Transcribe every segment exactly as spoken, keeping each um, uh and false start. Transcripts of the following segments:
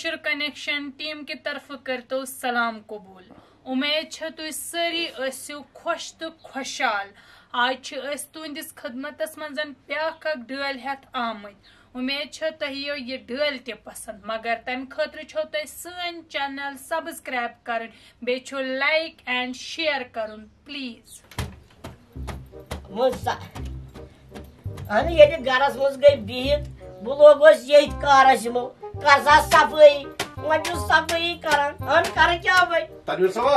کٲشُر connection team کی طرف کرتو سلام قبول امید چھ تُہۍ سٲری ٲسِو خۄش تہٕ خۄشحال آز چھِ أسۍ تُہنٛدِس خدمتس منٛز بیاکھ اکھ ڈٲلۍ ہٮ۪تھ آمٕتۍ امید چھِ تۄہہِ یِیو یہِ ڈٲلۍ تہِ پسنٛد مگر تمہِ خٲطرٕ چھو تۄہہِ سٲنۍ چینل سبسکرایب کرٕنۍ بیٚیہِ چھُ لایک اینڈ شیر کرُن پلیٖز اہن ییٚتہِ گرس منٛز گٔے بِہِتھ بہٕ لوگُس ییٚتھۍ کارس یِمو کر سا صفٲیی وۄنۍ چھُس صفٲیی کران اہن کرٕ کیٛاہ وۄنۍ تنویر صٲبا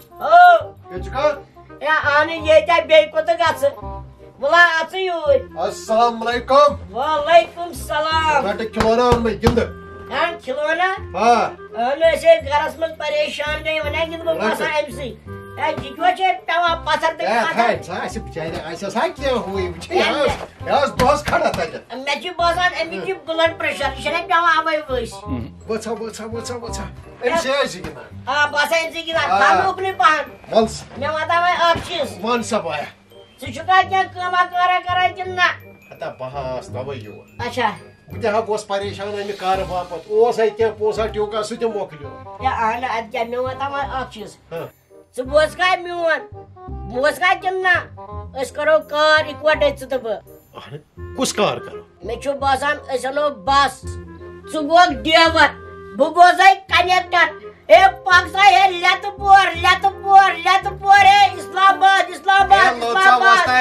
او کیٛاہ چھُ کر اے اہن ییٚتہِ ہا بیٚیہِ کوٚت گژھٕ بُلا اژٕ یوٗرۍ السلام علیکم وعلیکم سلام گنٹہٕ کھلونا اوٚن مےٚ گِنٛدٕ اہن کھلونا آ اہن أسۍ ٲسۍ گرس منٛز پریشان گٔے وۄنۍ ہا گِنٛدٕ بہٕ باسان امہِ سۭتۍ اے یہِ کیٛاہ چھِ پیٚوان پتھر تہٕ سۄ آسہِ بِچارِ آسہِ آسان کینٛہہ ہوٗے وٕچھ یہِ ٲس دۄہس کھڑا تتہِ مےٚ چھُ باسان امیُک چھُ بٕلڈ پریشر یہِ چھُنہ پیٚوان اوے ؤسۍ وٕژھا وٕژھا وٕژھا وٕژھا أمۍ سۭتۍ ٲسۍ گِنٛدان آ بہٕ ہسا أمۍ سٕے گِنٛدان تھاو اُکنُے پہن وَل سا مےٚ وَنتا وۄنۍ اکھ چیٖز وَن سا بایا ژٕ چھُکھا کینٛہہ کٲما کارا کران کِنہٕ نہ ہتا بہٕ آس تَوَے یور اچھا بہٕ تہِ ہا گوس پریشان اَمہِ کارٕ باپتھ اوس اَتہِ کینٛہہ پونٛسا ٹیوٗکا سُہ تہِ مۄکلیو ہے اہن اَدٕ کیٛاہ مےٚ وَنتا وۄنۍ اکھ چیٖز ہاں ژٕ بوزکھا میون بوزکھا کِنہٕ نہ أسۍ کرو کار اِکوٹے ژٕ تہٕ بہٕ اہن کُس کار کرو مےٚ چھُ باسان أسۍ اَنو بس ژٕ گوکھ ڈیور بہٕ گوسے کنیکٹر اے پک سا ہے لیٚتہٕ پور لیٚتہٕ پور لیٚتہٕ پور ہے اسلام آباد اسلام آباد اسلام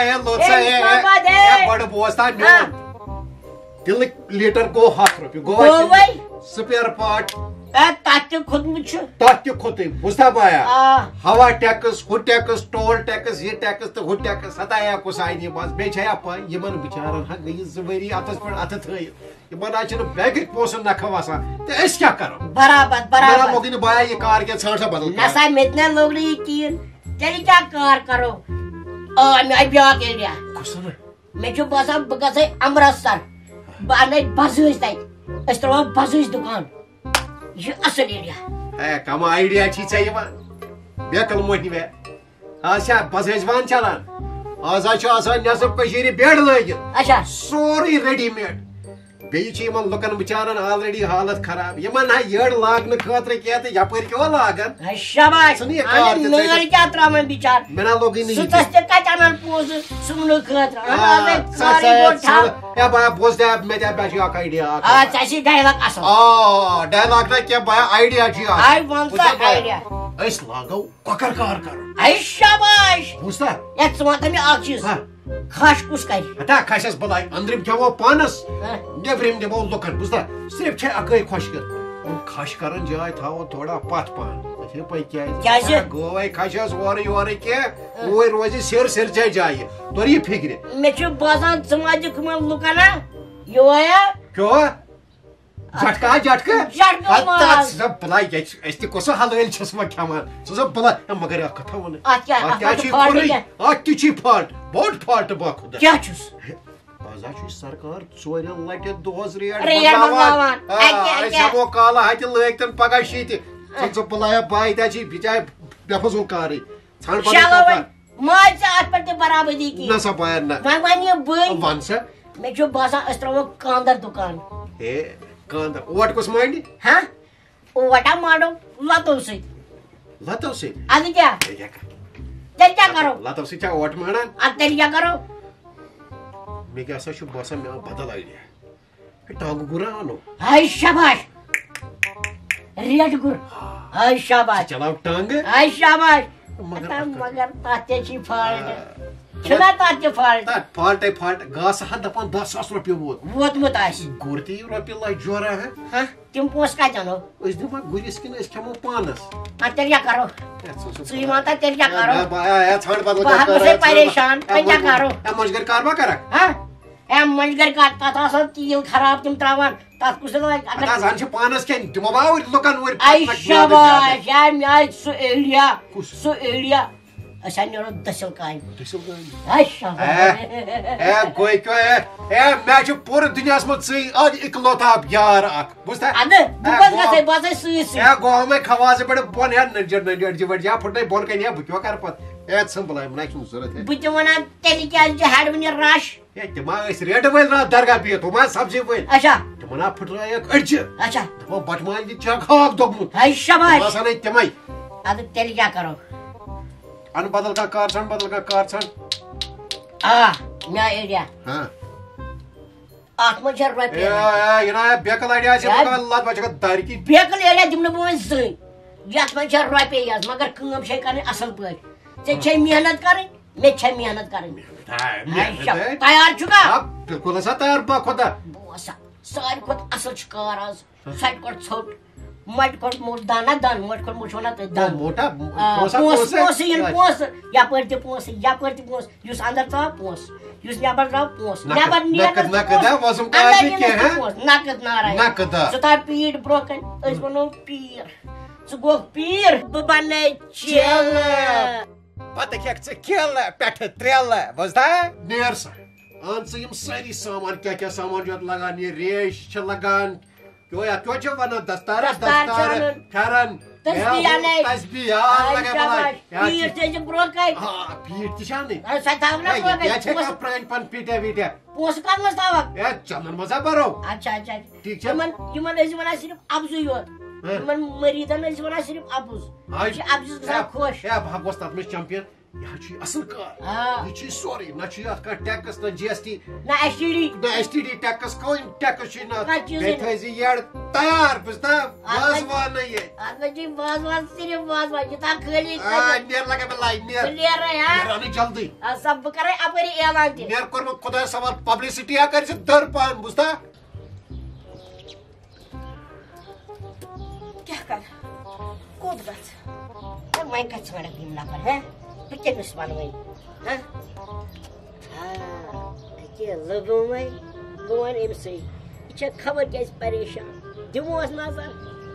آباد ہے بڑٕ بوزتا میون تِلہٕ لیٖٹر گوٚو ہتھ رۄپیہِ گوٚوَے گوٚو سپیر پارٹ اے تتھ تہِ کھوٚتمُت چھُ تتھ تہِ کھوٚتُے بوٗزتھا بایا آ ہوا ٹیکس ہُہ ٹیکس ٹول ٹیکس یہِ ٹیکس تہٕ ہُہ ٹیکس ہتا یا کُس آیہِ نہٕ منٛز بیٚیہِ چھےٚ پاے یِمن بِچارن ہا گٔیہِ زٕ ؤری اتھس پٮ۪ٹھ اتھٕ تھٲیِتھ یِمن حظ چھِنہٕ بیگٕکۍ پونٛسہٕ نکھٕ وسان تہٕ أسۍ کیٛاہ کرو برابر برابر موٚکٕے نہٕ بایا یہِ کار کینٛہہ ژھانٛڈ سا بدل نہ سا مےٚ تہِ نہ لوٚگ نہٕ یہِ کِہیٖنۍ تیٚلہِ کیٛاہ کار کرو آ مےٚ آیہِ بیٛاکھ ایریا کُس مےٚ چھُ باسان بہٕ گژھے امرتسر بہٕ انَے بزٲژ تتہِ أسۍ ترٛاوو بزٲژ دُکان یہِ چھُ اصٕل ایریا ہے کم آیڈیا چھی ژےٚ یِوان بیکل موہنی مےٚ آز چھا بزٲژوان چلان آز حظ چھُ آسان نٮ۪صٕف کٔشیٖرِ بیڈ لٲگِتھ اچھا سورُے ریڈی میڈ بیٚیہِ چھِ یِمن لُکن بِچارن آلریڈی حالت خراب یِمن ہا یٔڈ لاگنہٕ خٲطرٕ کینٛہہ تہٕ یپٲرۍ کیٛاہ لاگان شاباش ژھٕنہِ یہِ کار تہِ نٲر ژٔٹِتھ. کیٛاہ ترٛاوان بِچار مےٚ نہ لوگُے نہٕ یہِ سٕژس تہِ کتہِ انان پونٛسہٕ سُونہٕ خٲطرٕ ہے بایا بوز دے مےٚ دِ مےٚ چھُ اکھ آیڈیا اکھ آ ژےٚ چھِ ڈایلاگ اصٕل آ ڈایلاگ نہ کینٛہہ بایا آیڈیا چھُ اکھ آے وَن سا آیڈیا أسۍ لاگو کۄکر کار کرو اے شاباش بوٗزتھا ہے ژٕ وَنتا مےٚ اکھ چیٖز کھش کُس کرِ ہتا کھسٮ۪س بلاے أنٛدرِم کھٮ۪مو پانس نیبرِم دِمو لُکن بوٗزتھا صرف چھےٚ اکٲے خۄشکہٕ کھش کرن جاے تھاوو تھوڑا پتھ پہن ژےٚ چھے پاے کیٛازِ گوے کھسٮ۪س اورٕ یورٕ کینٛہہ اوٗرۍ روزِ سِر سِرچے جایہِ تور یہِ فِکرِ مےٚ چھُ باسان ژٕ ما دِکھ یِمن لُکن ہا یویا کیٛاہ جٹکا جٹکہٕ جٹکہٕ ماز ژٕ بلاے أسۍ تہِ کۄس حلٲلۍ چھِس وۄنۍ کھٮ۪وان ژٕ زن بلاے مگر اکھ کتھا وَنہٕ اتھ کیٛاہ اتھ کیٛاہ چھُے کُنُے اتھ تہِ چھُے فالٹ بوٚڑ فالٹ با خۄدا کیٛاہ چھُس آز حظ چھُ سرکار ژورِ لٹہِ دۄہس ریٹ ریٹ بدلاوان أسۍ ہٮ۪مو کالہٕ ہتہِ لٲگتن پگاہ شیٖتہِ ژٕ بلایا باے تہِ چھِ بِچارِ بے فضوٗل کارٕے ژھانٛڈ چلو وۄنۍ مٲنۍ ژٕ اتھ پٮ۪ٹھ تہِ برابٔدی نہ کِہیٖنۍ سا بایا نہ وۄنۍ وَنہٕ یہِ بٔلۍ ون سا مےٚ چھُ باسان أسۍ ترٛاوو کاندر دُکان ہے کاندر اوٹ کُس مانڈِ ہاں اوٹ ہا مانڈو لتو سۭتۍ لتو سۭتۍ اَدٕ کیٛاہ تیٚلہِ تیٚلہِ کیٛاہ کرو لتو سۭتۍ چھا اوٹ مانڈان اَدٕ تیٚلہِ کیٛاہ کرو مےٚ کیٛاہ سا چھُ باسان مےٚ آو بدل آیڈیا ہے ٹانگہٕ گُرا اَنو ہاے شاباش ریٹ گُر ہاے شاباش چلاو ٹانگہٕ ہاے شاباش مگر مگر تتھ تہِ چھِ فالٹ چھُنا تتھ تہِ فالٹ تتھ فالٹے فالٹ گاسہٕ ہا دپان دہ ساس رۄپیہِ ووت ووتمُت آسہِ گُر تہِ یی رۄپیہِ لچھ جورا ہا ہاں تِم پونٛسہٕ کتہِ انو أسۍ دِمو گُرِس کِنہٕ أسۍ کھٮ۪مو پانس اَدٕ تیٚلہِ کیٛاہ کرو ژٕے وَن تا تیٚلہِ کیٛاہ کرو ژھانٛڈ بدل بہٕ گژھے پریشان وۄنۍ کیٛاہ کرو ہے مۄنٛجگٕرۍ کار ما کرکھ ہاں ہے مٔنٛزۍ گٔرۍ تتھ آسان تیٖل خراب تِم تراوان تتھ کُس اگر زن چھِ پانس کھٮ۪نۍ دِمو ما اوٗرۍ لُکن اوٗرۍ اے شاباش ہے مےٚ آے سُہ ایریا سُہ ایریا أسۍ ہا نیرو دٔسِل کامہِ ہاے شاباش اے گوے کیٛاہ اے مےٚ چھُ پوٗرٕ دُنیاہس منٛز ژٕے ادٕ اِکلوتا یار اکھ بوٗزتھا اَدٕ بہٕ کتھ گژھے بہٕ آسے سۭتۍ سۭتۍ اے گوٚو مےٚ کھوازٕ پٮ۪ٹھ بۄن ہے نٔرجہِ نٔرجہِ ؤرجہِ پھٕٹنَے بۄن کَنہِ ہے بہٕ کیٛاہ کرٕ پتہٕ اے سمبلایم نا چھُنہٕ ضروٗرت ہے بہٕ تہِ وَنان تیٚلہِ کیٛازِ چھِ ہٮ۪ڈ وٕنہِ رش ہے تِم ہا ٲسۍ ریٹہٕ وٲلۍ راتھ درگاہ بِہِتھ ہُم ہا سبزی وٲلۍ اچھا تِمن ہا پھٕٹرٲیکھ أڑجہِ اچھا دپو بٹہٕ ماجہِ دِ چھکھ ہاکھ دوٚگمُت ہے شاباش باسان ہے تِمے اَدٕ تیٚلہِ کیٛاہ کرو ان بدل کانٛہہ کار ژھانٛڈ بدل کانٛہہ کار ژھانٛڈ آ مےٚ آو ایریا ہاں اَتھ منٛز چھےٚ رۄپیہِ یہِ نا بیکہٕ لڑِ آسہِ لد بہ چھکھ دارِ کِنۍ بیکل ایریا دِمہٕ نہٕ بہٕ وۄنۍ زٕہٕنۍ یَتھ منٛز چھےٚ رۄپیہِ حظ مگر کٲم چھے کَرٕنۍ اَصٕل پٲٹھۍ ژےٚ چھے محنت کَرٕنۍ مےٚ تہِ چھے محنت کَرٕنۍ تیار چھُکھا بِلکُل ہسا تیار با خۄدا بوز سا ساروی کھۄتہٕ اَصٕل چھُ کار آز سَتہِ کھۄتہٕ ژھوٚٹ مَٹہِ کھۄتہٕ موٚٹ دان نا دان مٔٹۍ کھۄتہٕ موٚٹ چھِ وَنان تٔتھۍ دان موٹا پونٛسہٕ پونٛسہٕ یِن پونٛسہٕ یَپٲرۍ تہِ پونٛسہٕ یَپٲرۍ تہِ پونٛسہٕ یُس اَندر ژاو پونٛسہٕ یُس نٮ۪بر درٛاو پونٛسہٕ نٮ۪بر نقد نارا ژٕ تھاو پیٖٹ برٛونٛہہ کَنہِ أسۍ بَنو پیٖر ژٕ گوٚکھ پیٖر بہٕ بَنے چیلہٕ پتہٕ کھٮ۪کھ ژٕ کیلہٕ پٮ۪ٹھٕ ترٛیلہٕ بوزتھا نیر سا اَن ژٕ یِم سٲری سامان کیٛاہ کیٛاہ سامان چھُ اَتھ لگان یہِ ریش چھِ لگان کیٛاہ کیٛاہ چھِ وَنان دستارس دستار پھٮ۪رن تسبیٖح پیٖٹ تھٲیزِ برٛونٛہہ کَنہِ پیٖٹ تہِ چھا اَنٕنۍ سۄ تھاو نا برٛونٛہہ کَنہِ کانٛہہ پرٛٲنۍ پن پیٖٹیا ویٖٹیا پونٛسہٕ کَتھ منٛز تھاوکھ ہے چندن منٛز ہا بَرو اچھا اچھا ٹھیٖک چھا یِمن یِمن ٲسۍ وَنان صرف اَبزُے یوت یِمن مٔریٖدن ٲسۍ وَنان صرف اَبُز یہِ چھِ اَبزِس گژھان خۄش ہے بہٕ ہٮ۪کوس تتھ منٛز چمپین یہِ حظ چھُ یہِ اصٕل کار یہِ چھُ سورُے نہ چھُ یتھ کانٛہہ ٹیکٕس نہ جی ایس ٹی نہ ایس ٹی ڈی نہ ایس ٹی ڈی ٹیکٕس کٕہٕنۍ ٹیکٕس چھُے نہٕ بیٚیہِ تھٲیزِ یٔڈ تیار بوٗزتھا وازوانٕے ییٚتہِ اتھ منٛز چھُ وازوان صرف وازوان یہِ تھاو خٲلی نیر لگے مےٚ لاے نیر نیرے نیر اَنٕے جلدی سا بہٕ کرے اپٲری اعلان تہِ نیر کوٚر مےٚ خۄدایس سوال پبلسٹی ہا کر ژٕ دٔر پہن بوٗزتھا کیٛاہ کَرٕ کوٚت گژھٕ وۄنۍ کَتھ ژھانڈکھ یِم نفر ہہ بہٕ کٔمِس وَنہٕ وۄنۍ ہہ أکیاہ لوٚگُم وۄنۍ بہٕ وَنہٕ أمسٕے یہِ چھےٚ خبر کیٛازِ پریشان دِموس نظر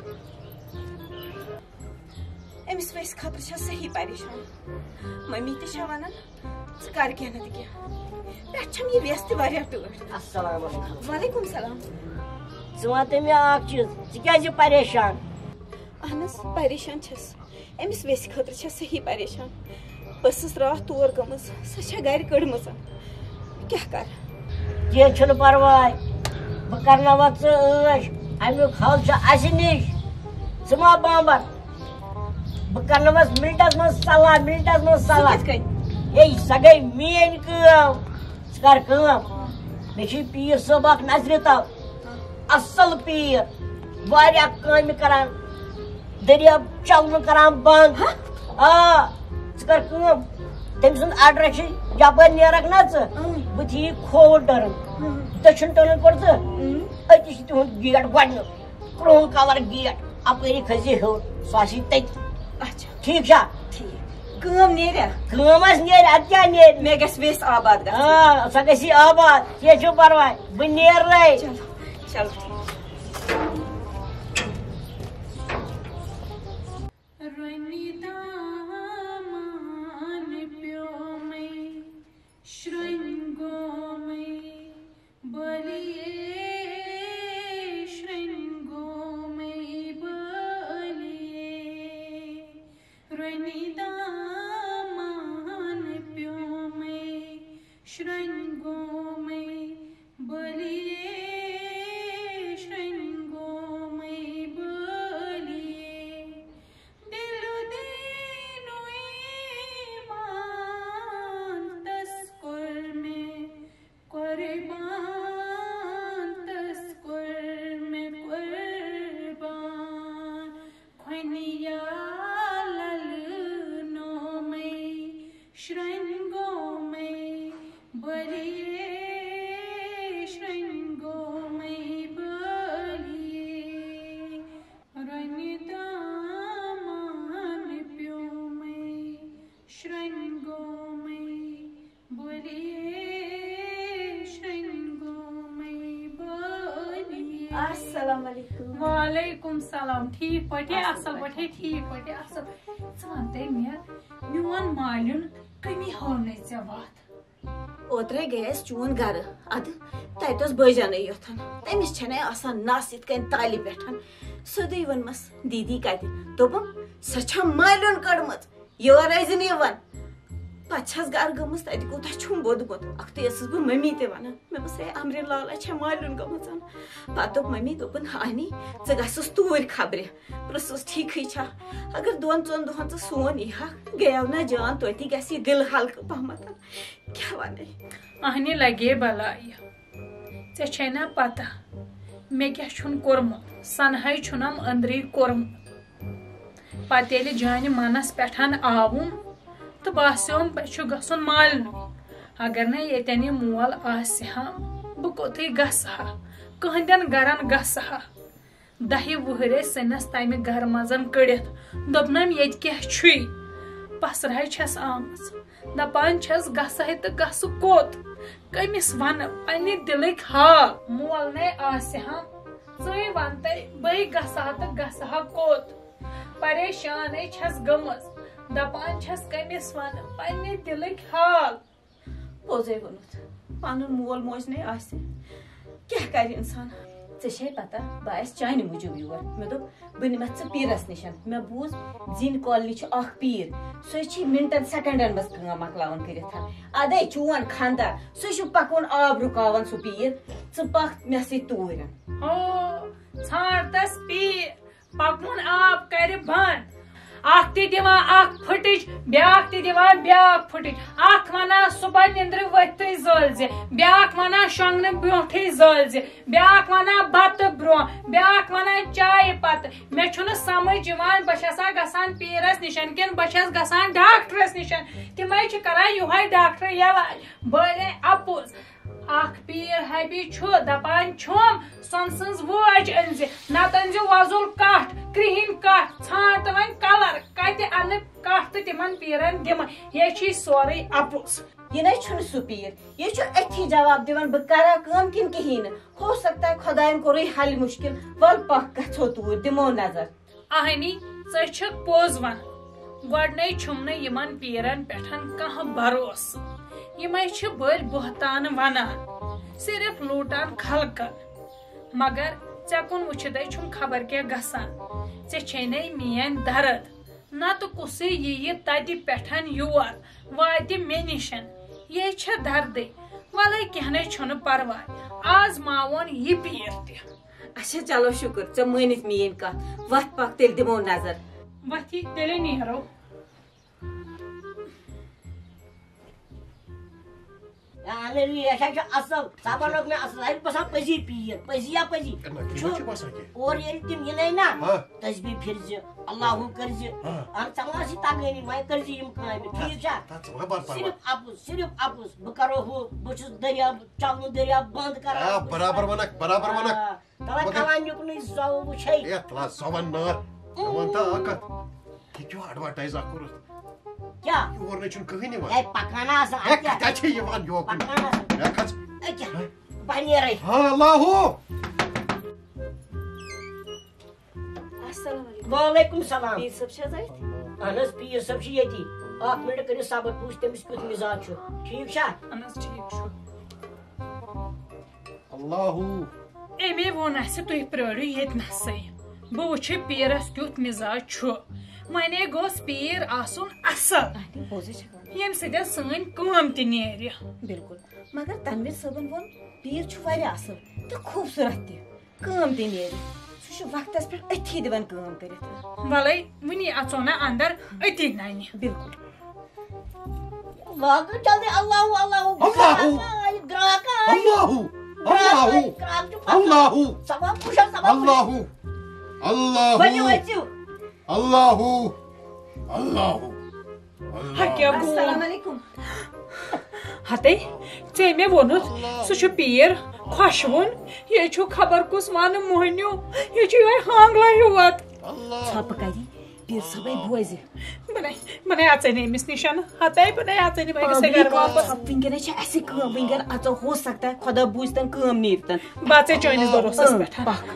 أمِس ویسہِ خٲطرٕ چھےٚ صحیح پریشان مٔمی تہِ چھےٚ وَنان ژٕ کر کینٛہہ نتہٕ کینٛہہ پٮ۪ٹھٕ چھم یہِ ویس تہِ واریاہ ٹٲٹھ السلام علیکم وعلیکُم سلام ژٕ وَن تہٕ مےٚ اکھ چیٖز ژٕ کیٛازِ چھِ پریشان اہن حظ پریشان چھَس أمِس ویسہِ خٲطرٕ چھےٚ صحیح پریشان بہٕ ٲسٕس راتھ تور گٔمٕژ سۄ چھےٚ گرِ کٔڑمٕژ کیٛاہ کَرٕ کینٛہہ چھُنہٕ پرواے بہٕ کرناوَتھ ژٕ عٲش امیُک حل چھُ اَسہِ نِش ژٕ ما بامبر بہٕ کرناوَس مِنٹس منٛز صلح مِنٹس منٛز صلح ہے سۄ گٔے میٲنۍ کٲم ژٕ کر کٲم مےٚ چھُے پیٖر صٲب اکھ نظرِ تل اصل پیٖر واریاہ کامہِ کران دٔریاب چلنہٕ کران بنٛد آ ژٕ کر کٲم تٔمۍ سُنٛد ایڈرس چھُ یپٲرۍ نیرکھ نا ژٕ بٕتھِ یی کھووُر ٹٔرٕن دٔچھُن ٹٔرٕن کوٚر ژٕ أتی چھُ تِہُنٛد گیٹ گۄڈٕنیُک کرٛہُن کلر گیٹ اپٲری کھٔسہِ ہیوٚر سُہ آسی تٔتی اچھا ٹھیٖک چھا ٹھیٖک کٲم نیریا کٲم حظ نیرِ اَدٕ کیٛاہ نیرِ مےٚ گژھِ ویس آباد آ سۄ گژھی آباد کینٛہہ چھُنہٕ پرواے بہٕ نیرے چلو چلو ٹھیٖک وعلیکم سلام ٹھیٖک پٲٹھۍ اصل پٲٹھۍ ٹھیٖک پٲٹھۍ اصل ژٕ وَن تہٕ مےٚ میون مالیُن کٔمی ہٲونَے ژےٚ وَتھ اوترے گٔے أسۍ چون گرٕ اَدٕ تَتہِ اوس بٲجانٕے یوتن تٔمِس چھَنہٕ آسان نس یِتھ کٔنۍ تالہِ پٮ۪ٹھ سیوٚدُے ووٚنمَس دیٖدی کَتہِ دوٚپُم سۄ چھےٚ مالیُن کٔڑمٕژ یور ٲسۍزِ نہٕ یِوان پہ گر گمس تک کوتہ چھم بودمت اختی ٲسٕس بہٕ ممی تہِ ونان مےٚ بس ہے امرین لالا چھےٚ مالین گٔمٕژ پتہٕ دوٚپ ممی دوٚپُن ہانی ژٕ گژھُس توٗرۍ خبرِ پرٛژھُس ٹھیٖکھٕے چھا اگر دۄن ژۄن دۄہن ژٕ سون ییٖہکھ گٔیو نا جان توتہِ گژھِ یہِ دِل ہلکہٕ پہمتھ کیٛاہ ونے اہنہِ لگے بلایہِ ژےٚ چھے نا پتہ مےٚ کیٛاہ چھُن کوٚرمُت سنہے چھُنم أنٛدری کوٚرمُت پتہٕ ییٚلہِ جانہِ منس پٮ۪ٹھ آوُم تہٕ باسیوم مےٚ چھُ گژھُن مالنُے اگر نہٕ ییٚتٮ۪ن یہِ مول آسہِ ہا بہٕ کوٚتھٕے گژھٕ ہا کٕہٕنٛدٮ۪ن گرن گژھٕ ہا دہہِ وُہرے سٔنِس تمہِ گرٕ منٛز کٔڑِتھ دوٚپنم ییٚتہِ کیٛاہ چھُے پسرے چھس آمٕژ دپان چھس گژھے تہٕ گژھٕ کوٚت کٔمِس ونہٕ پننہِ دِلٕکۍ حال مول نے آسہِ ہا ژٕے ونتے بے گژھٕ ہا تہٕ گژھٕ ہا کوٚت پریشانے چھس گٔمٕژ دپان چھس کٔمِس ونہٕ پننہِ دِلٕکۍ حال پوٚزے ووٚنُتھ پنُن مول موج نے آسہِ کیٛاہ کرِ انسان ژےٚ چھے پتہ بہٕ آیس چانہِ موٗجوٗب یور مےٚ دوٚپ بہٕ نِمتھ ژٕ پیٖرس نِش مےٚ بوٗز زِنۍ کالنی چھُ اکھ پیٖر سُہ چھِ منٹن سیکنڈن منٛز کٲم مۄکلاوان کٔرِتھ ادے چون خانٛدار سُہ چھُ پکوُن آب رُکاوان سُہ پیٖر ژٕ پکھ مےٚ سۭتۍ توٗرۍ او ژھانٛڈ تس پیٖر پکوُن آب کرِ بنٛد اکھ تہِ دِوان اکھ پھٕٹِج بیاکھ تہِ دِوان بیاکھ پھٕٹِج اکھ ونان صبحن نِندرِ ؤتھتٕے زٲلزِ بیاکھ ونان شۄنگنہٕ برونٹھٕے زٲلزِ بیاکھ ونان بتہٕ برونٛہہ بیاکھ ونان چایہِ پتہٕ مےٚ چھُنہٕ سمجھ یِوان بہٕ چھسا گژھان پیٖرس نِشن کِنہٕ بہٕ چھس گژھان ڈاکٹرس نِشن تِمے چھِ کران یِہوے ڈاکٹر علاج بٔلے اپُز اکھ پیٖر حبی چھُ دپان چھُم سۄنہٕ سٕنٛز وٲج أنزِ نتہٕ أنزِ وۄزُل کٹھ کرٛہِنۍ کٹھ ژھانٛڈ تہٕ وۄنۍ کلر کتہِ انہٕ کٹھ تہٕ تِمن پیٖرن دِمہٕ یے چھُے سورُے اپُز یہ نَے چھُنہٕ سُہ پیٖر یہِ چھُ أتھی جواب دِوان بہٕ کرا کٲم کِنہٕ کِہیٖنۍ نہٕ ہو سکتا ہے خۄداین کوٚرُے حل مُشکِل ول پکھ گژھو توٗرۍ دِمو نظر اہنی ژٕ چھکھ پوٚز ونان گۄڈٕنے چھُم نہٕ یِمن پیٖرن پٮ۪ٹھ کانٛہہ بروسہٕ یِمے چھِ بٔلۍ بہتان ونان صرف لوٗٹان خلقن مگر ژےٚ کُن وٕچھِتھٕے چھُم خبر کیٛاہ گژھان ژےٚ چھے نے میٲنۍ درد نتہٕ کُسٕے یِیہِ تتہِ پٮ۪ٹھ یور واتہِ مےٚ نِشن یے چھےٚ دردٕے وَلے کینٛہہ نَے چھُنہٕ پرواے آز ماوون یہِ پیٖر تہِ اچھا چلو شُکر ژےٚ مٲنِتھ میٲنۍ کتھ وتھ پکھ تیٚلہِ دِمو نظر ؤتھی تیٚلے نیرو اصل سبا لوگ مےٚ اصل اَتہِ باسان پٔزی پیٖر پٔزی یا پٔزی اور ییٚلہِ تِم یِنَے نا تسبیح پھِرزِ اللہُ کٔرزِ ژٕ ما آسی تگٲنی وۄنۍ کٔرزِ یِم کامہِ ٹھیٖک چھا صرف اپُز صرف اپُز بہٕ کرو ہُہ بہٕ چھُس دٔریاب چلنُک دٔریاب بنٛد کران برابر ونکھ برابر ونکھ تَوے تھاوان یُکنُے زو وٕچھے زون نار ون تا اکھ یہِ کیٛاہ ایڈوَٹایز اکھ کوٚرُتھ کیٛاہ یور نَے چھُنہٕ کٕہٕنۍ یِوان ہے پکان آسان کتہِ چھِ یِوان یوکُن پکان آسان کھژ أکیٛاہ بہٕ نیرے اللہُ السلام علیکم وعلیکُم سلام پیٖر صٲب چھِ حظ اَتہِ اہن حظ پیٖر صٲب چھُ ییٚتی اکھ مِنٹ کٔرِو صبر بہٕ وٕچھِ تٔمِس کیُتھ مِزاج چھُ ٹھیٖک چھا اہن حظ ٹھیٖک چھُ اللہُ امی ووٚن اسہِ تُہۍ پرٛٲرِو ییٚتنسٕے بہٕ وٕچھِ پیٖرس کیُتھ مِزاج چھُ وۄنۍ گوٚژھ پیٖر آسُن اصل پوٚزٕے چھِ وَنان ییٚمہِ سۭتۍ سٲنۍ کٲم تہِ نیرِ بِلکُل مگر تنویٖر صٲبن ووٚن پیٖر چھُ واریاہ اصل تہٕ خوٗبصوٗرت تہِ کٲم تہِ نیرِ سُہ چھُ وقتس پٮ۪ٹھ أتھی دِوان کٲم کٔرِتھ وَلے وُنی اژو نا اندر أتی ننہِ بِلکُل لاگو جلدی اللہُ اللہُ گراک اللہُ اللہُ اللہُ سبا پُشا سبا اللہُ ؤنِو اللہُ أژِو اللہُ اللہُ کیٛاہ گوٚو السلام علیکم ہتے ژےٚ مےٚ ووٚنُتھ سُہ چھُ پیٖر خۄشوُن یے چھُ خبر کُس وَنہٕ موہنیوٗ یے چھُ یِہوے ہانگلا ہیوٗ ژھۄپہٕ کَرِ پیٖر صٲبے بوزِ بہٕ نے بہٕ نے اژے أمِس نِشن ہتے بہٕ نے اژے بہٕ گژھے گرٕ واپس وٕنکیٚنَے چھِ اَسہِ کٲم وٕنکیٚن اژو ہو سکتا ہے خۄدا بوٗزتن کٲم نیٖرتن بہٕ اژے چٲنِس بروسس پٮ۪ٹھ پکھ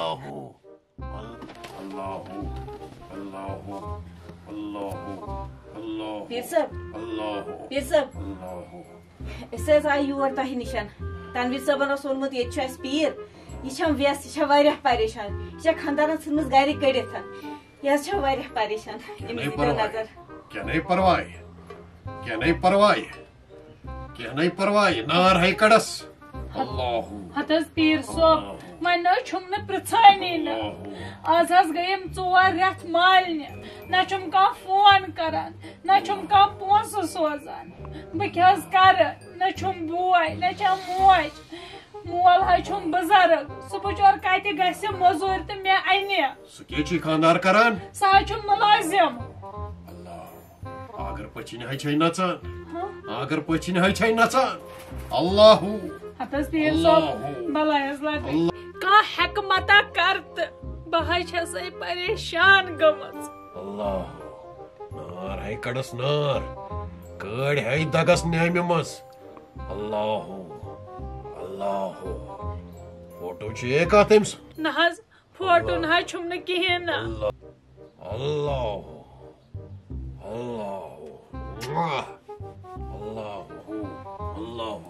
پیٖر صٲب پیٖر صٲب أسۍ حظ آیہِ یور تۄہہِ نِشن تنویٖر صٲبن اوس ووٚنمُت ییٚتہِ چھُ اَسہِ پیٖر یہِ چھم ویس یہِ چھےٚ واریاہ پریشان یہِ چھےٚ خانٛدارن ژھٕنمٕژ گرِ کٔڑِتھ یہِ حظ چھےٚ واریاہ پریشان أمِس دِیِو نظر کینٛہہ نَے پرواے Kya nahi parwai. Kya nahi parwai. Nar hai kadas. Allahu. Hatas Pir Sob, man na chum na prithani na. Az has gayim tzor ret malne. Na chum ka phone karan. Na chum ka ponsu sozan. Because kar na chum boy, na chum moy. Mol ha chum bazar. Subuchor kaite gase mozur te me aine. Sukechi khandar karan. Sa chum malazim. Allah. Agar pachine hai chai nacan. Agar pachine hai chai nacan. Allahu. Hatas Pir Sob, balayas lagai. Ka hekmata kart. Bahai chasai pareshan gamas. Allah. Nar hai kadas nar. Kad hai dagas nemimas. Allahu. Allahu. Photo che ka tems. Nahaz, photo nah chum na kihin na. Allah. Allahu. Allahu. Mwah. Allahu. Allahu.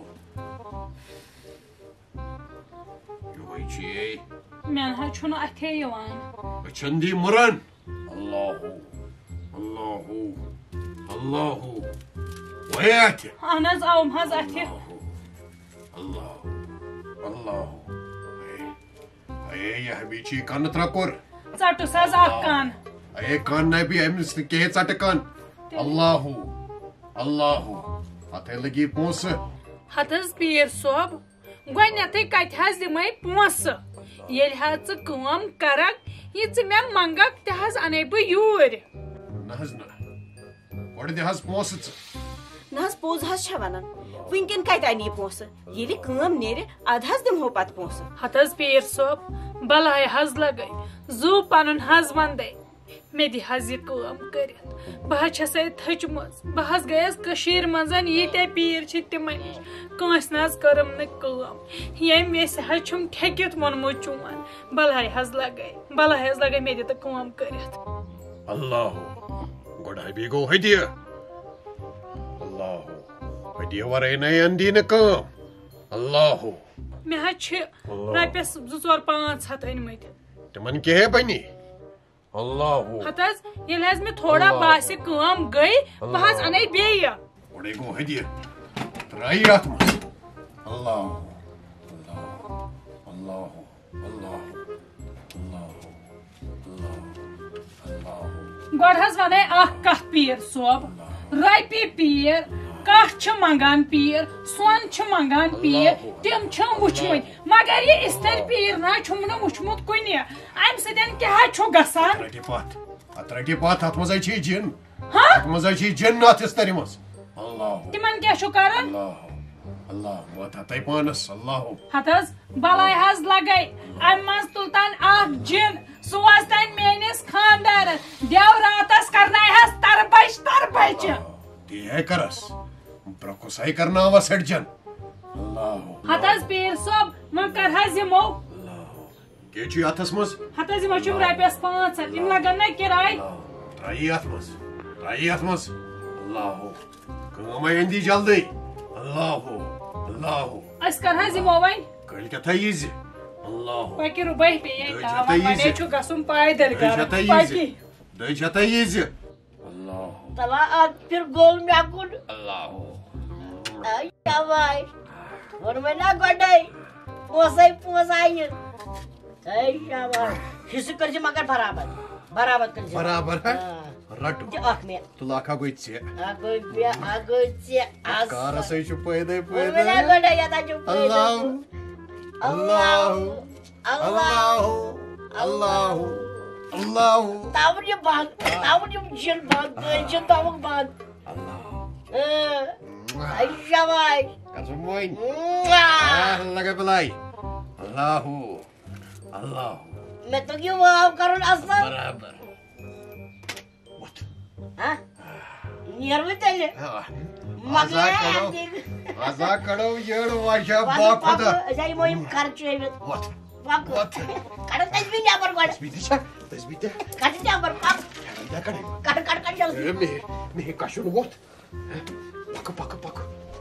Yoy che. Men ha chunu athe yawan. Chandi muran. Allahu. Allahu. Allahu. Wayat. Anaz avum haz athe. Allahu. Allahu. Ay ya habichi kan trakor. Zatu saz akkan. Ay kan na bi emis ke çatakan. Allahu. Allahu. Athe lagi pons. Hatas Pir Sob, gwanete kat haz dimay pons. Yel haz kawam karak, yit me mangak te haz anaybu yur. Nahazna. What de has pons? Nahas poz has chavanan. Winken kait ai ni pons. Yeli kam nere adhas dim ho pat pons. Hatas Pir Sob, balay haz lagai. Zu panun haz vande. Medi hazi kawam karit. Bah chasay thachmaz. Bahas gayas kashir manzan yite pir chittimay. Kans naz karam ne kawam. Yem ves hachum thekit mon mochuman. Balay haz lagai. Balay haz lagai medi ta kawam karit. Allahu. Godai bi go hadiya. Allahu. Hadiya waray nay andi ne kam. Allahu. Me hach rapes zor panch hat anmait. Taman ke hai bani. Allahu. Hatas yel haz me thoda basi kam gai. Bahas anay beya. Godai go hadiya. Try atma. Allahu. Allahu. Allahu. Allahu. Allahu. Allahu. God has vanay ah kah Pir Sob. Raipi Pir. Kah ch mangan Pir. Swan ch mangan Pir. Tim ch muchmut. Magar ye istel Pir na chumna muchmut kuni. Am seden ke ha chu gasan. Atragi pat. Atragi pat atmazay chi jin. Ha? Atmazay chi jannat istarimas. Allahu. Timan ke şu karan? Allahu. Allahu. What hatay panas. Allahu. Hatas balay haz lagay. Amman sultan ah jin. Suwastan menis khandar. Dev ratas karnay has tarbaish tarbaish. Diye karas. Prokusay karna va sedjan. Allahu. Hatas Pir Sob man kar hazimo. Allahu. Geçi atasmaz. Hatas imo chum rapes panch hat. Im lagan na kiray. Trai atmaz. Trai atmaz. Allahu. Kama endi jaldı. Allahu. Allahu. Askar hazimo vayn. Kalka tayiz. Allahu. Paki rubay beye Doi ka. chata yizi. Mane chu gasum paydar gar. Doi chata Paki. yizi. Doi chata yizi. Allahu. Tala at pir gol me akun. Allahu. Ay yavay. Ormana godai. Posay posay. Ay yavay. Hisi karji magar barabar. Barabar karji. Barabar hai. Ratu. Di ak me. Tulaka goitse. Agoy bia agoy tia as. Kara say chupayde Ormana payde. godai ya ta chup. Allahu. Allahu. Allahu. Allahu. Allahu. Tawur ye bag. Tawur ye jil bag. Jil tawur bag. Allahu. Ay yavay. Kasumoy. Ah, lagay palay. Allahu. Allahu. मैं तो क्यों वहाँ करूँ असला? Barabar. What? हाँ? Near में चले? Aza karo. Aza karo yer vaşa bakada. Jadi mau im karcu ini. What? Pak. What? Kadang tas bini apa kau? Tasbih dişa. Tasbih de. Kadang apa pak? Ya kadang. Kadang kadang kadang. Me me kaşunu what? Pak pak pak.